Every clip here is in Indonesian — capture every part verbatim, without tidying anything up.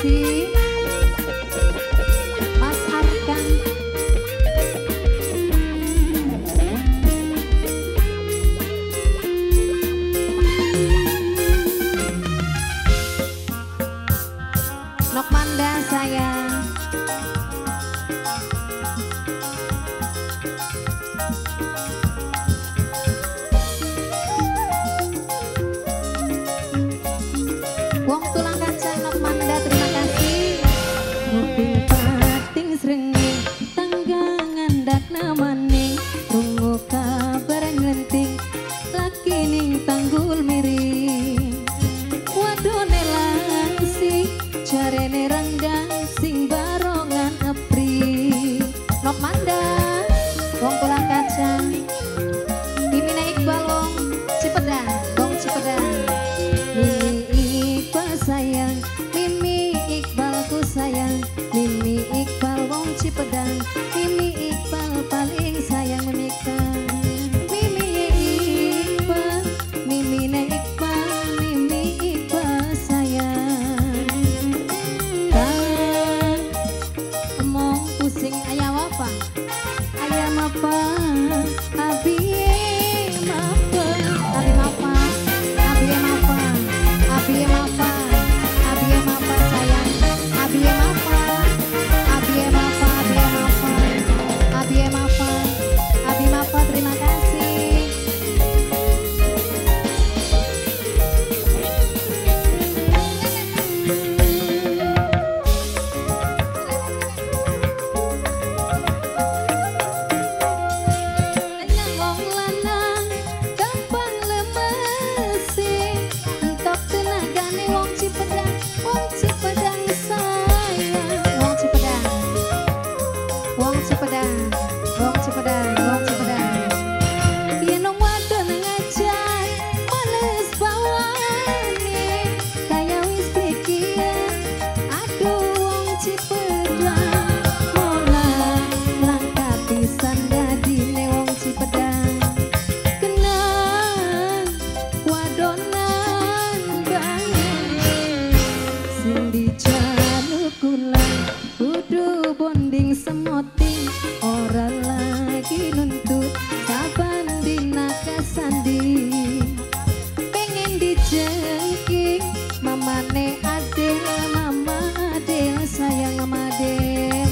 kasih Mas Arkan. Nokmanda sayang. Wong tulang kacang Nokmanda terima kasih. Mobil pating srengeng tanggangan dak namane tunggu kabar ngenting laki ning tanggul miring. Wadone langsing jarene rendang sing barongan apri. Nokmanda wong tulang kacang. Dimina Iqbal wong Cipedang, wong Cipedang. Mimi Iqbal sayang, Mimi Iqbalku sayang, Mimi Iqbal wong Cipedang, Mimi Iqbal paling sayang memikir. Mimi Iqbal, Mimi ne Iqbal, Mimi Iqbal sayang. Kan emong pusing ayam apa? Ayam apa? Abi apa? Abi apa? Abi apa? Abi apa? Abi apa sayang? Abi apa? Abi apa? Abi apa? Abi apa? Abi apa? Terima kasih. Enyang wong lanang gampang lemesi, entok tenagane wong Cipedang, wong Cipedang sayang. Wong Cipedang, wong Cipedang, wong Cipedang, wong Cipedang. Yen wong wadon ngajar males bawane kaya wis pikir. Aduh wong Cipedang mulang langkah pisan dadine wong Cipedang. Kenang wadonan banget sing dijaluk kula kudu bonding semoting ora lagi nuntut saban dina kasandi. Pengen dijengking mamane Adel, mama Adel sayang mama Adel.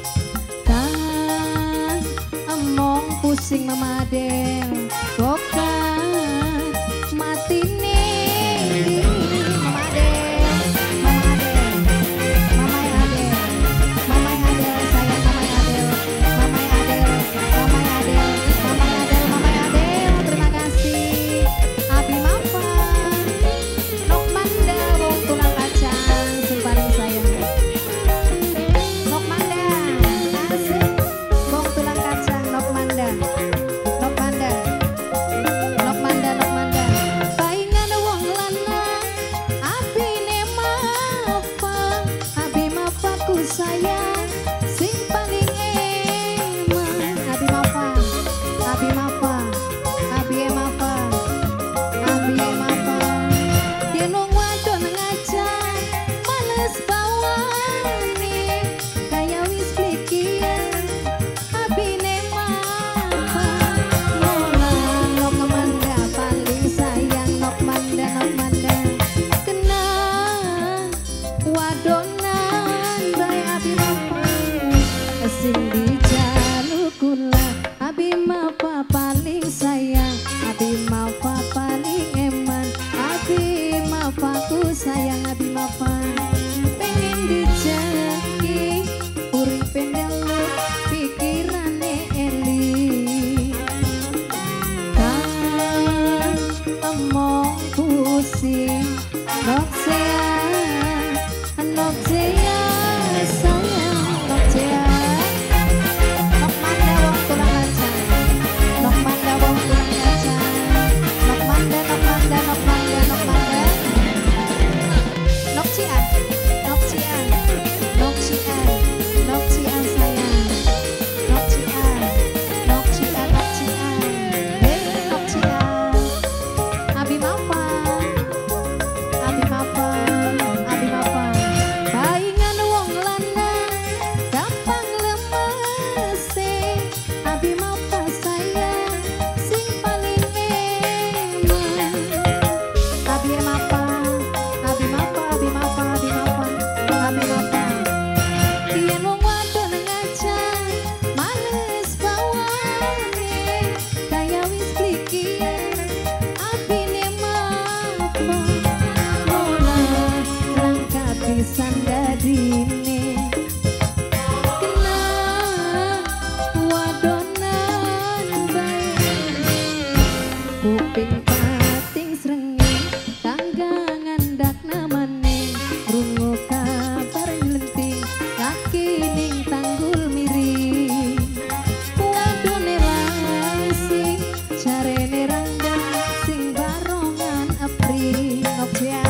Kan emong pusing mama Adel, bukan mati nih mama Adel, mama Adel, mama Adel, mama Adel sayang mama Adel, mama Adel, mama Adel, mama Adel, mama Adel terima kasih. Abi maafan Nokmanda wong tulang kacang sing paling sayang. Nokmanda asik wong tulang kacang Nokmanda. Nokmanda Nokmanda Nokmanda paingan wong lanang abine maafan, abi maafaku sayang sing paling emang. Abi maafan, abi maafan, abi maafan, abi maafan. Yen wong wadon ngajar males bawane kaya wis pikir. Abine maafan mulang Nokmanda paling sayang. Nokmanda Nokmanda kenang wadonan bae abi maafan sing dijaluk kula. Abi maafan paling sayang, abi maafan paling eman, abi maafaku sayang. Abi maafan pengen dijeki uripe ndelok pikirane eli. Kan emong pusing Noksea, Noksea sayang, Noksea. Nokmanda wong tulang kacang, Nokmanda wong tulang kacang, Nokmanda Nokmanda Nokmanda Nokmanda Nokci Ya.